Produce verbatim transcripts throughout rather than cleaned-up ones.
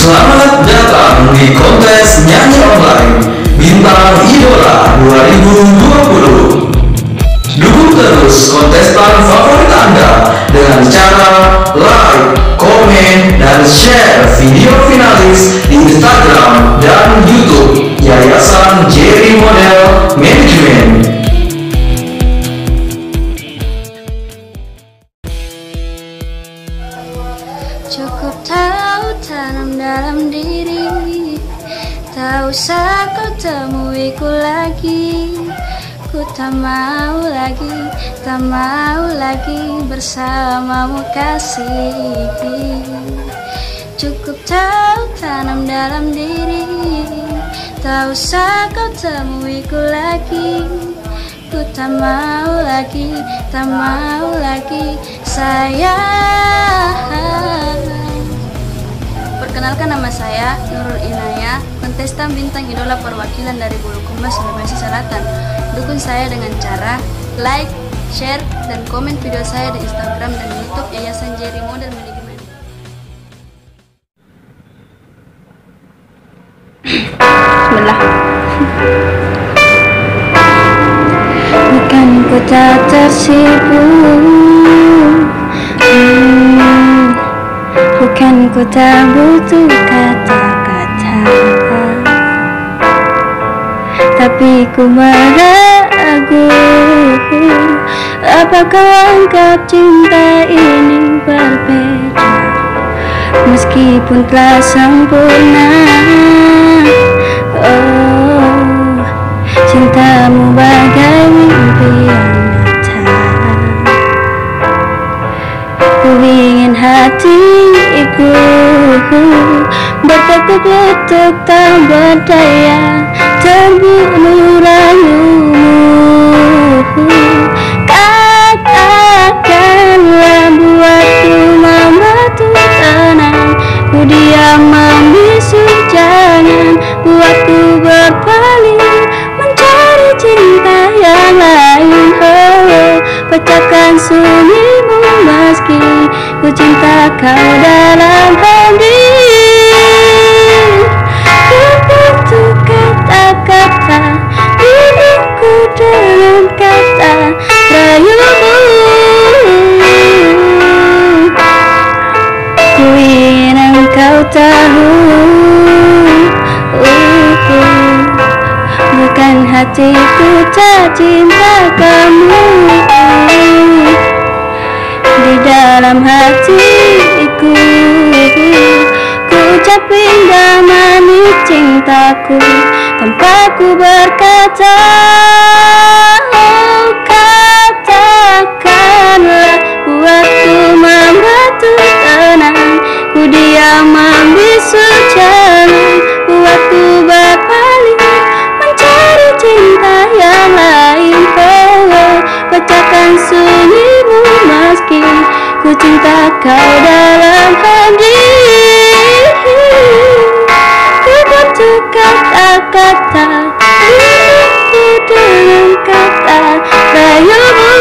Selamat datang di kontes nyanyi online Bintang Idola dua ribu dua puluh. Dukung terus kontestan favorit Anda dengan cara like, komen, dan share video finalis di Instagram dan YouTube Yayasan Jerry Model Management. Cukup tahu tanam dalam diri, tak usah kau temuiku lagi. Ku tak mau lagi, tak mau lagi bersamamu kasih. Cukup tahu tanam dalam diri, tak usah kau temuiku lagi. Ku tak mau lagi, tak mau lagi sayang. Perkenalkan, nama saya Nurul Inaya, kontestan Bintang Idola perwakilan dari Bulukumba, Sulawesi Selatan. Dukung saya dengan cara like, share, dan komen video saya di Instagram dan YouTube Yayasan Jerry Model Management. Bismillah. Bukan ku tak tersipu, hmm, bukan ku tak butuh kata-kata, tapi ku meragu, apakah anggap cinta ini berbeda, meskipun telah sempurna. Oh, cintamu bagai mimpi yang nyata. Ku ingin hatiku bertekuk-tekuk tak berdaya, terbunuh rayumu. Katakanlah buatku membantu tenang, ku diam membisu, jangan buatku berpaling mencari cinta yang lain. Oh, pecahkan sunyimu meski ku cinta kau dalam hati. Ku butuh kata-kata, diriku dengan kata rayumu. Ku ingin engkau tahu, uh, uh, bukan hatiku tak cinta kamu. Di dalam hatiku ku ucapin damai cintaku tanpa ku berkata. Oh, katakanlah buatku membantu tenang, ku diam membisu, jangan buatku berpaling mencari cinta yang lain. Oh, pecahkan sunyimu meski ku cinta kau dalam hati. Ku butuh kata-kata, diriku dengan kata rayumu.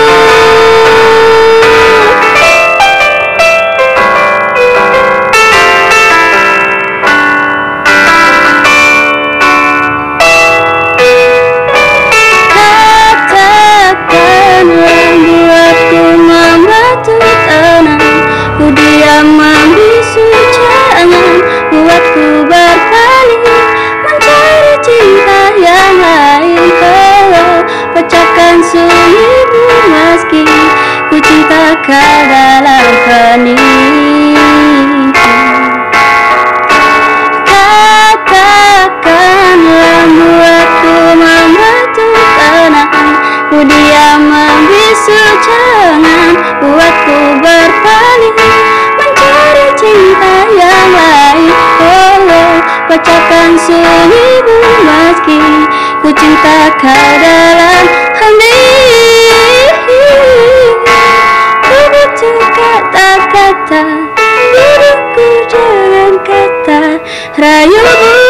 Katakanlah buatku membantu tenang, ku diam membisu, jangan buatku berpaling mencari cinta yang lain. Oh, pecahkan sunyimu meski ku cinta kau dalam hening. Katakanlah buatku membantu tenang, ku diam membisu, jangan buatku berpaling mencari cinta yang lain. Oh, pecahkan sunyimu meski ku cinta kau dalam hati. Ku butuh kata-kata, diriku dengan kata rayumu.